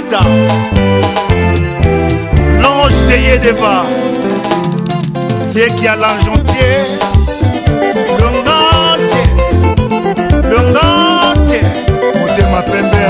Moueta, l'ange de Yedeva, et qui a l'argentier, le gantier, Moute ma pembe,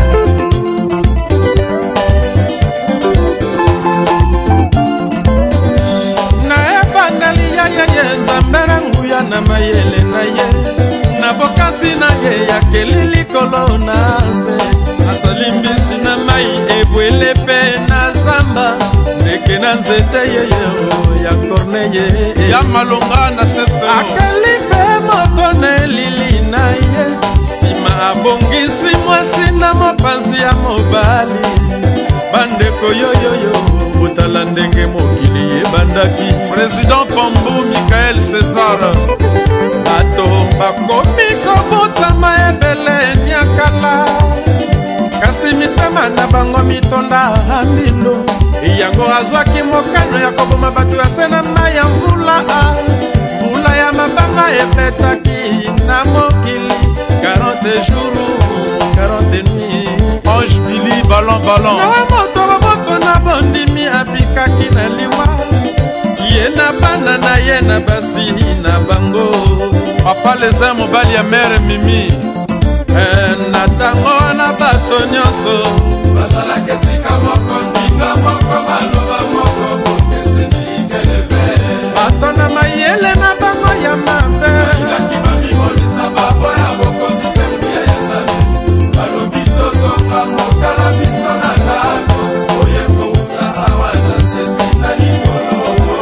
Nzambera nguya na mayele na ye na bokasi na ye ya kelili kolona se asalimbisi na mai ebwele pe na zamba ndeke na nzete ye ya Corneille ya malonga na sepse akeli pe moto na lili na ye sima abongisi mwasi na mopanzi ya mobali bandeko yoyoyo botala ndenge mokili ebandaki Président Pombo Michael César bato bakomi kobotama ebele nyakala kasi mitema na bango mitonda mbindo yango azwaki mokano ya koboma bato ya se na mai ya mvula ya mabanga epetaki na mokili 40 jours 40 nuits Ange Billy ballon na bondimi abikaki na liwa ye na bana na ye na basi na bango papa leza mobali ya mere mimi na tango wana bato nyonso bazalaki esika moko ndinga moko maloba moko bokeseni keleve bato na mayele na bango ya mabe ilaki bamimonisa babo ya bokonzi mpe mbuya ya nzambe balobi totonga mokala biso na ndako oyekouta awa na seti na likolo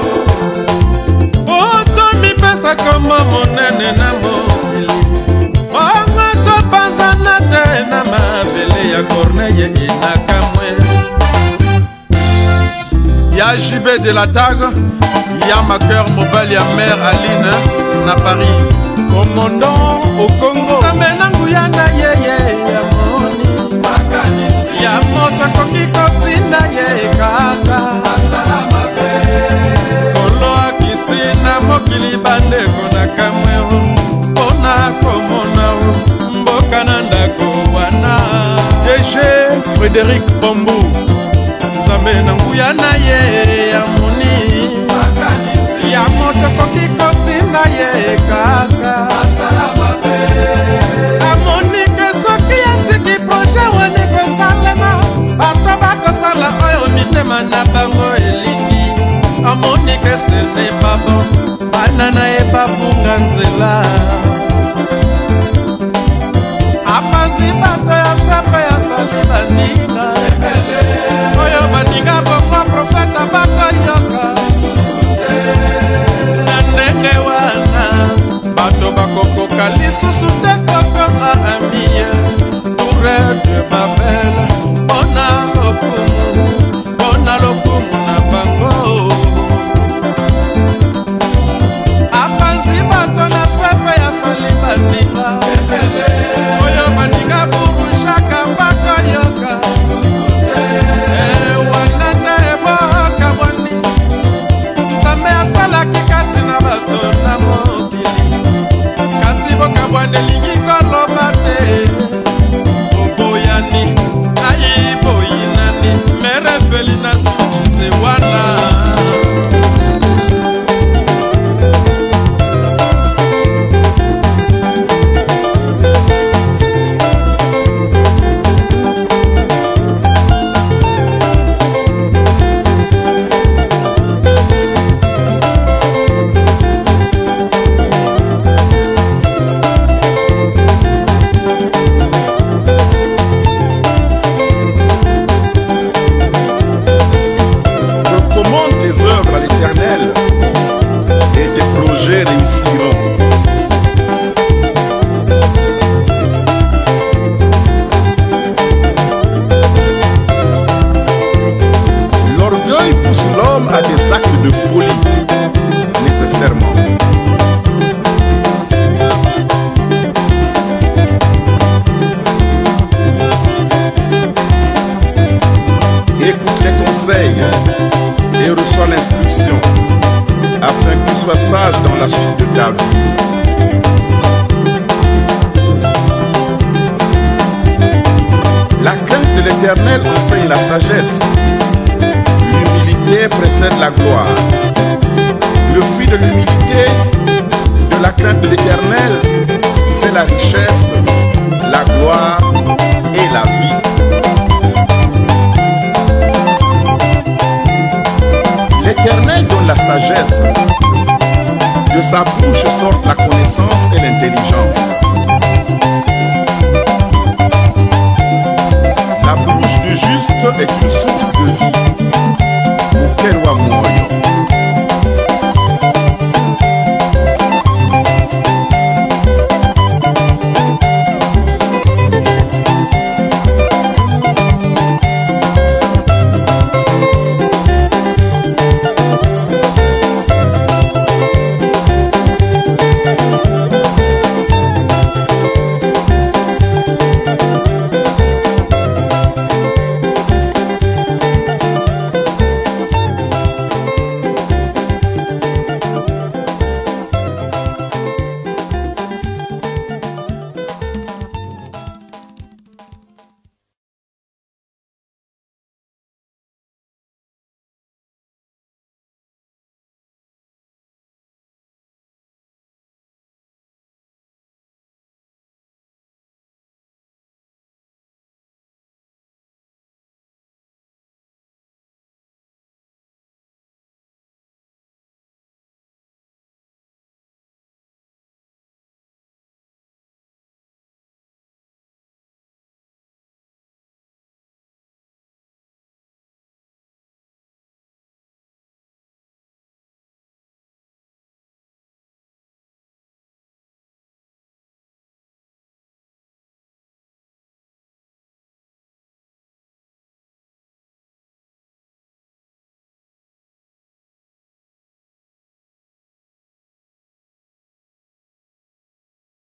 otomipesa koma monene na mokili ongo topasana te na mabele ya Corneille inakamwe ya JB de la Tague ya maker mobali ya mère Aline na Paris commandant au Congo samena nguya na yeye ya moni makanisi ya moto koki kotinda ye kaka asalama pe kolo akitina mokili bandeko na kamwe ona komona mboka na ndako wana DG Frédéric Pombo nzambe na nguya na ye ya moni makanisi ya moto koki kotinda ye kaka asalama pe amoni ke soki ya tiki projet wane kosalema bato bakosala oyo mitema na bango elingi amoni ke ce n'est pas bon bana na ye bapunga nzela apasi bato ya sape ya sali baninga oyo baninga bongo profeta bakoyoka na ndenge wana bato bakokoka lisusu te kokonga amie toure de Babel bona lokumu na bango apanzi bato na sape ya sali baninga oyo baninga burushaka bakoyoka wanande eboka boni nzambe asalaki kati na bato na mokili kasi boka bwana elingi kolo la sagesse. L'humilité précède la gloire. Le fruit de l'humilité, de la crainte de l'Éternel, c'est la richesse, la gloire et la vie. L'Éternel donne la sagesse. De sa bouche sortent la connaissance et l'intelligence.